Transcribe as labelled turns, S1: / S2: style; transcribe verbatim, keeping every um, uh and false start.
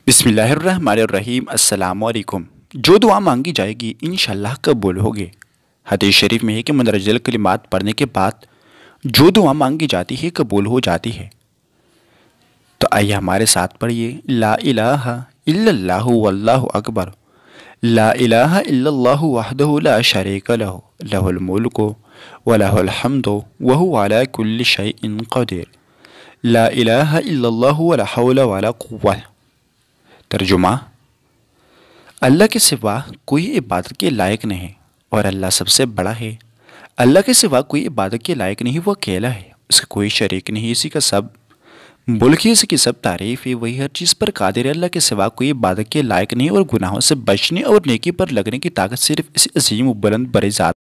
S1: बिस्मिल्लाहिर्रहमानिर्रहीम अस्सलाम वालेकुम। जो दुआ मांगी जाएगी इंशाअल्लाह कबूल होगी। हदीस शरीफ में है कि मंदरजल कलिमात पढ़ने के बाद जो दुआ मांगी जाती है कबूल हो जाती है। तो आइए हमारे साथ पढ़िए, ला इलाहा इल्लल्लाहु वल्लाहु अकबर, ला इलाहा इल्लल्लाहु वहदहु ला शरीका लहु, लहुल मुल्कु व लहुल हम्दु व हुवा अला कुल्लि शैइन क़दीर, ला इलाहा इल्लल्लाहु वला हौला वला कुव्वत। तर्जुमा: अल्लाह के सिवा कोई इबादत के लायक नहीं और अल्लाह सबसे बड़ा है। अल्लाह के सिवा कोई इबादत के लायक नहीं, वो अकेला है, उसका कोई शरीक नहीं, इसी का सब मुल्क है, इसी की सब तारीफ है, वही हर चीज़ पर कादिर है। अल्लाह के सिवा कोई इबादत के लायक नहीं और गुनाहों से बचने और नेकी पर लगने की ताकत सिर्फ इस अजीम व बुलंद बड़ी ज़ात